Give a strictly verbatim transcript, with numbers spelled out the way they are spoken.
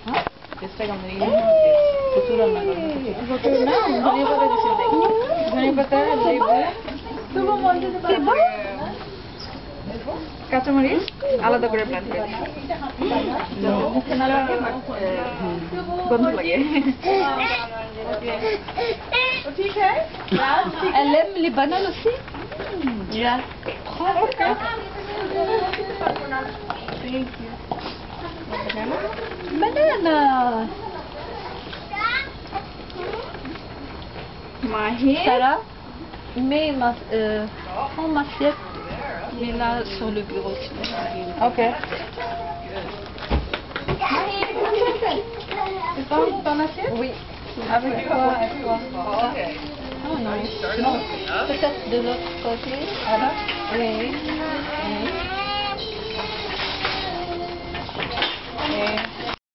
চেষ্টা কেমন প্রচুর রান্না করবো না ধনিয়া পাতা দিছি ধনিয়া পাতা লেবু কাঁচামরিচ আলাদা করে প্ল্যান করে মুখে না লাগে গন্ধ লাগে ঠিক है elle aime les bananes aussi yeah okay thank you banana Mahi Sarah mets ma euh, prends ma assiette mais là sur le bureau ok Mahi c'est ton, ton assiette oui avec quoi avec quoi ok oh non non peut-être de l'autre côté voilà oui oui et